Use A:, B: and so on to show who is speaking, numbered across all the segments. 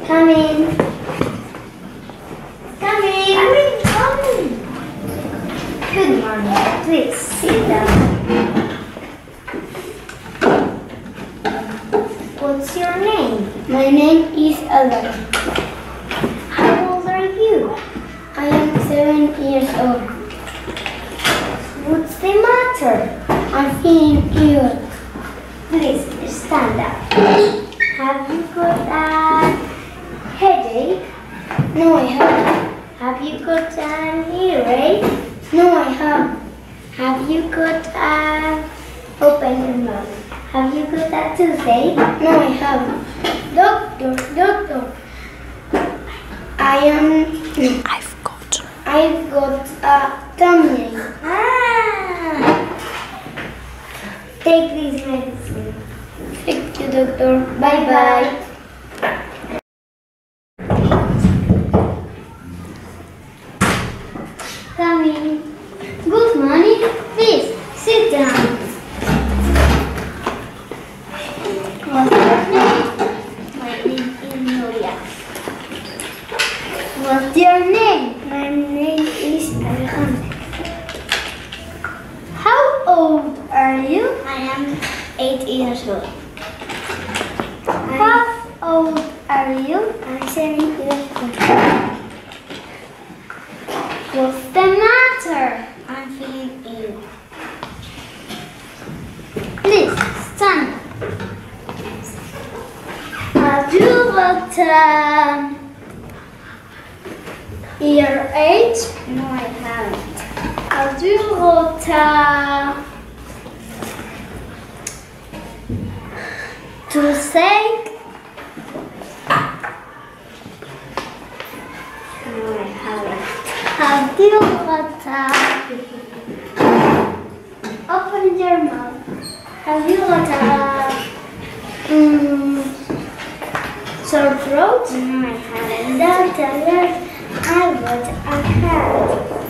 A: Come in. Come in. Come in. Good morning. Please sit down. What's your name?
B: My name is Alan.
A: How old are you?
B: I am 7 years old.
A: What's the matter?
B: I'm feeling ill.
A: Please stand up. Have you got a headache?
B: No, I haven't.
A: Have you got an earache?
B: No, I haven't.
A: Have you got a... Open your mouth. Have you got a toothache?
B: No, I haven't. Doctor. I've got a tummy ache.
A: Take this medicine.
B: Thank you, doctor.
A: Bye-bye. Come in.
B: Good morning. Please, sit down.
A: What's your name? My name is Nuria. What's your name?
B: My name is Alejandra.
A: How old are you?
B: I am 8 years old.
A: How old are you?
B: I'm 7 years old.
A: What's the matter?
B: I'm feeling ill.
A: Please stand. Have you got earache?
B: No, I haven't.
A: Have you got toothache?
B: No, I haven't.
A: Have you got open your mouth? Have you got sore throat?
B: No, I haven't.
A: Doctor, I got a head.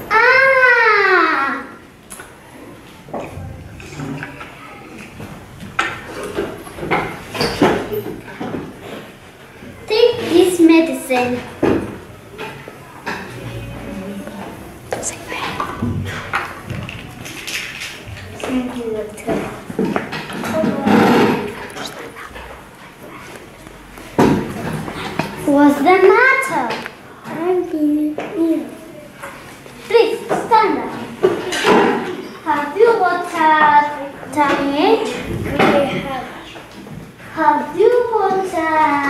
A: Take this medicine.
B: Thank you, doctor.
A: What's the matter?
B: I'm feeling ill.
A: Please stand up. Have you got a tummy ache?
B: No, I haven't.
A: Have you got a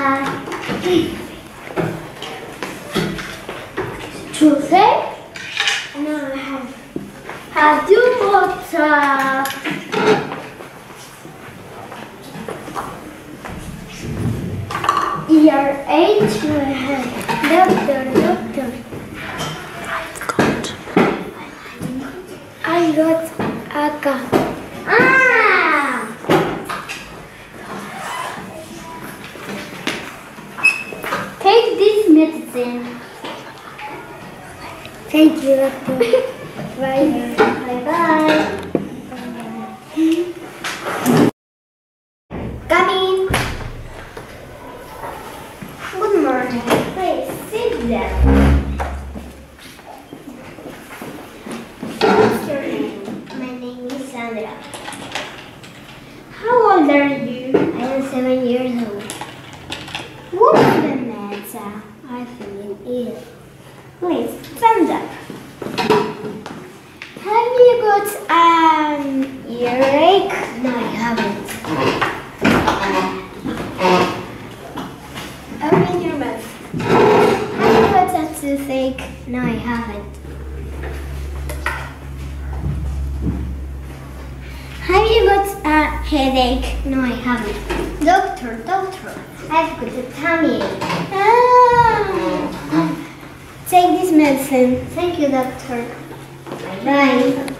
A: toothache?
B: No, I haven't.
A: Have you got earache?
B: No, I haven't. Doctor. I got a cough.
A: Take this medicine.
B: Thank you, doctor. Bye.
A: Bye-bye. Come in. Good morning. Please sit down. What's your name?
B: My name is Sandra.
A: How old are you?
B: I am 7 years old.
A: What's the matter?
B: I'm feeling ill.
A: Please stand up. Have you got an earache?
B: No, I haven't.
A: Open your mouth. Have you got a toothache?
B: No, I haven't.
A: Have you got a headache?
B: No, I haven't.
A: Doctor, I've got a tummy ache. Take this medicine.
B: Thank you, doctor.
A: Bye.